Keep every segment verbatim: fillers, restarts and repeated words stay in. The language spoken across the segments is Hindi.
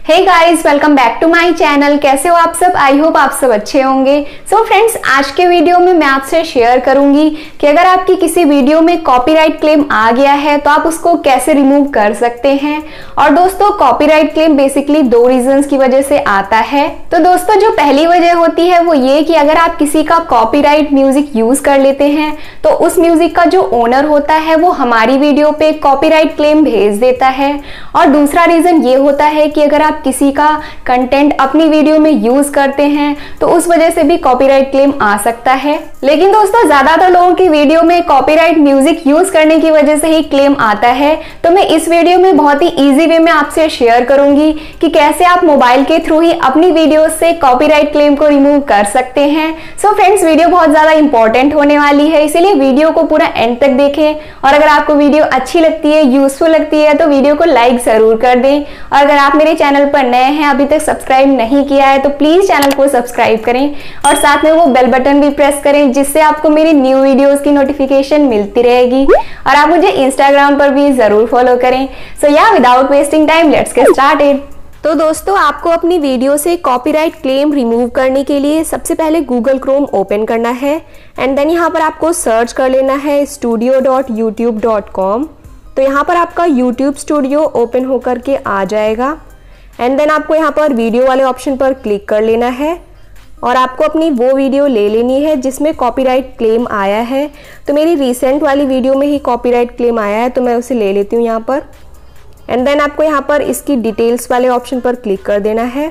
Hey guys, welcome back to my channel. कैसे हो आप सब? आई होप आप सब अच्छे होंगे। सो so फ्रेंड्स, आज के वीडियो में मैं आपसे शेयर करूंगी कि अगर आपकी किसी वीडियो में कॉपीराइट क्लेम आ गया है तो आप उसको कैसे रिमूव कर सकते हैं। और दोस्तों, कॉपीराइट क्लेम बेसिकली दो रीजंस की वजह से आता है। तो दोस्तों, जो पहली वजह होती है वो ये कि अगर आप किसी का कॉपीराइट म्यूजिक यूज कर लेते हैं तो उस म्यूजिक का जो ओनर होता है वो हमारी वीडियो पे कॉपीराइट क्लेम भेज देता है। और दूसरा रीजन ये होता है कि अगर आप किसी का कंटेंट अपनी वीडियो में यूज करते हैं तो उस वजह से भी कॉपीराइट क्लेम आ सकता है। लेकिन दोस्तों, ज्यादातर लोगों की वीडियो में कॉपीराइट म्यूजिक यूज करने की वजह से ही क्लेम आता है। तो मैं इस वीडियो में बहुत ही इजी वे में आपसे शेयर करूंगी कि कैसे आप मोबाइल के थ्रू ही अपनी वीडियो से कॉपीराइट क्लेम को रिमूव कर सकते हैं। सो so फ्रेंड्स, वीडियो बहुत ज्यादा इंपॉर्टेंट होने वाली है, इसीलिए वीडियो को पूरा एंड तक देखें। और अगर आपको वीडियो अच्छी लगती है, यूजफुल लगती है तो वीडियो को लाइक जरूर कर दें। और अगर आप मेरे चैनल पर नए हैं, अभी तक सब्सक्राइब नहीं किया है तो प्लीज चैनल को सब्सक्राइब करें और साथ में वो बेल बटन भी प्रेस करें, जिससे आपको मेरी न्यू वीडियोस की नोटिफिकेशन मिलती रहेगी। और आप मुझे इंस्टाग्राम पर भी जरूर फॉलो करें। So yeah without wasting time, let's get started. तो दोस्तों, आपको अपनी वीडियो से कॉपीराइट क्लेम रिमूव करने के लिए सबसे पहले गूगल क्रोम ओपन करना है एंड देन यहाँ पर आपको सर्च कर लेना है studio dot YouTube dot com. तो यहाँ पर आपका यूट्यूब स्टूडियो ओपन होकर के आ जाएगा एंड देन आपको यहाँ पर वीडियो वाले ऑप्शन पर क्लिक कर लेना है और आपको अपनी वो वीडियो ले लेनी है जिसमें कॉपीराइट क्लेम आया है। तो मेरी रिसेंट वाली वीडियो में ही कॉपीराइट क्लेम आया है तो मैं उसे ले लेती हूँ यहाँ पर एंड देन आपको यहाँ पर इसकी डिटेल्स वाले ऑप्शन पर क्लिक कर देना है।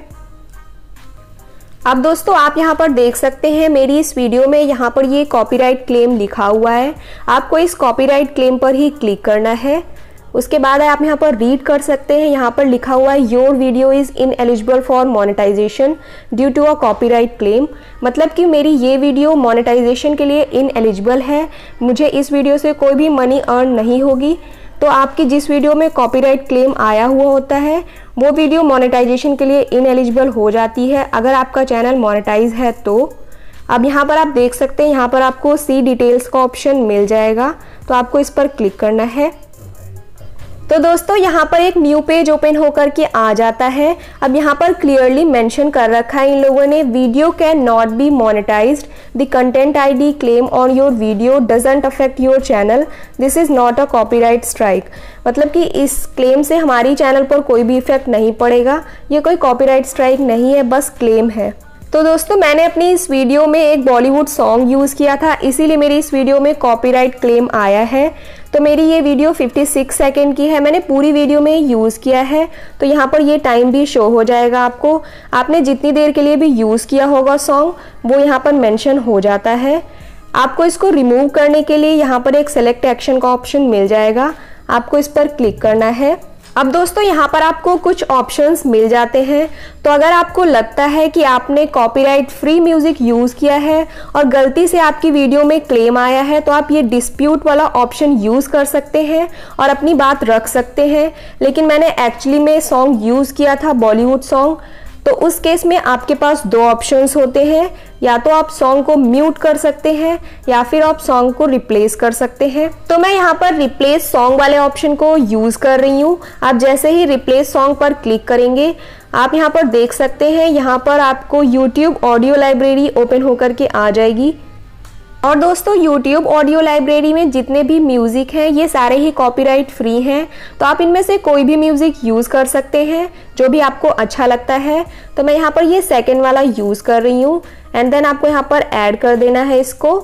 अब दोस्तों, आप यहाँ पर देख सकते हैं मेरी इस वीडियो में यहाँ पर ये कॉपीराइट क्लेम लिखा हुआ है। आपको इस कॉपीराइट क्लेम पर ही क्लिक करना है। उसके बाद आप यहाँ पर रीड कर सकते हैं, यहाँ पर लिखा हुआ है your video is ineligible for monetization due to a copyright claim. मतलब कि मेरी ये वीडियो मोनेटाइजेशन के लिए इनएलिजिबल है, मुझे इस वीडियो से कोई भी मनी अर्न नहीं होगी। तो आपकी जिस वीडियो में कॉपीराइट क्लेम आया हुआ होता है वो वीडियो मोनेटाइजेशन के लिए इनएलिजिबल हो जाती है अगर आपका चैनल मोनेटाइज है तो। अब यहाँ पर आप देख सकते हैं, यहाँ पर आपको सी डिटेल्स का ऑप्शन मिल जाएगा, तो आपको इस पर क्लिक करना है। तो दोस्तों, यहाँ पर एक न्यू पेज ओपन होकर के आ जाता है। अब यहाँ पर क्लियरली मेंशन कर रखा है इन लोगों ने, video can not be monetized, the content ID claim on your video doesn't affect your channel, this is not a copyright strike. मतलब कि इस क्लेम से हमारी चैनल पर कोई भी इफेक्ट नहीं पड़ेगा, ये कोई कॉपीराइट स्ट्राइक नहीं है, बस क्लेम है। तो दोस्तों, मैंने अपनी इस वीडियो में एक बॉलीवुड सॉन्ग यूज़ किया था, इसीलिए मेरी इस वीडियो में कॉपीराइट क्लेम आया है। तो मेरी ये वीडियो छप्पन सेकंड की है, मैंने पूरी वीडियो में यूज़ किया है। तो यहाँ पर ये टाइम भी शो हो जाएगा आपको, आपने जितनी देर के लिए भी यूज़ किया होगा सॉन्ग वो यहाँ पर मेंशन हो जाता है। आपको इसको रिमूव करने के लिए यहाँ पर एक सेलेक्ट एक्शन का ऑप्शन मिल जाएगा, आपको इस पर क्लिक करना है। अब दोस्तों, यहाँ पर आपको कुछ ऑप्शंस मिल जाते हैं। तो अगर आपको लगता है कि आपने कॉपीराइट फ्री म्यूजिक यूज़ किया है और गलती से आपकी वीडियो में क्लेम आया है तो आप ये डिस्प्यूट वाला ऑप्शन यूज़ कर सकते हैं और अपनी बात रख सकते हैं। लेकिन मैंने एक्चुअली में सॉन्ग यूज़ किया था बॉलीवुड सॉन्ग, तो उस केस में आपके पास दो ऑप्शंस होते हैं, या तो आप सॉन्ग को म्यूट कर सकते हैं या फिर आप सॉन्ग को रिप्लेस कर सकते हैं। तो मैं यहाँ पर रिप्लेस सॉन्ग वाले ऑप्शन को यूज कर रही हूँ। आप जैसे ही रिप्लेस सॉन्ग पर क्लिक करेंगे, आप यहाँ पर देख सकते हैं यहाँ पर आपको यूट्यूब ऑडियो लाइब्रेरी ओपन होकर के आ जाएगी। और दोस्तों, YouTube ऑडियो लाइब्रेरी में जितने भी म्यूज़िक हैं ये सारे ही कॉपीराइट फ्री हैं, तो आप इनमें से कोई भी म्यूज़िक यूज़ कर सकते हैं जो भी आपको अच्छा लगता है। तो मैं यहाँ पर ये सेकंड वाला यूज़ कर रही हूँ एंड देन आपको यहाँ पर ऐड कर देना है इसको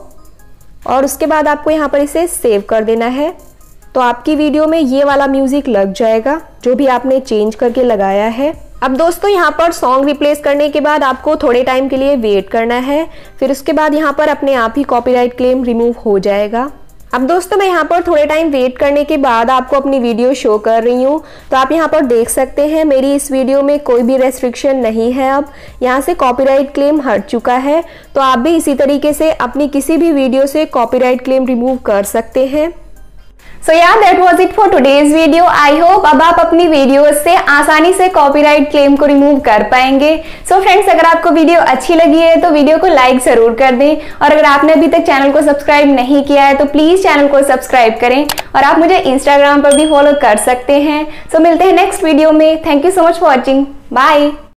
और उसके बाद आपको यहाँ पर इसे सेव कर देना है। तो आपकी वीडियो में ये वाला म्यूज़िक लग जाएगा जो भी आपने चेंज करके लगाया है। अब दोस्तों, यहाँ पर सॉन्ग रिप्लेस करने के बाद आपको थोड़े टाइम के लिए वेट करना है, फिर उसके बाद यहाँ पर अपने आप ही कॉपीराइट क्लेम रिमूव हो जाएगा। अब दोस्तों, मैं यहाँ पर थोड़े टाइम वेट करने के बाद आपको अपनी वीडियो शो कर रही हूँ। तो आप यहाँ पर देख सकते हैं मेरी इस वीडियो में कोई भी रेस्ट्रिक्शन नहीं है, अब यहाँ से कॉपीराइट क्लेम हट चुका है। तो आप भी इसी तरीके से अपनी किसी भी वीडियो से कॉपीराइट क्लेम रिमूव कर सकते हैं। So yeah that was it for today's video. I hope अब आप अपनी वीडियोस से आसानी से कॉपीराइट क्लेम को रिमूव कर पाएंगे। सो so फ्रेंड्स, अगर आपको वीडियो अच्छी लगी है तो वीडियो को लाइक जरूर कर दें, और अगर आपने अभी तक चैनल को सब्सक्राइब नहीं किया है तो प्लीज चैनल को सब्सक्राइब करें, और आप मुझे इंस्टाग्राम पर भी फॉलो कर सकते हैं। सो so मिलते हैं नेक्स्ट वीडियो में। Thank you so much for watching. Bye.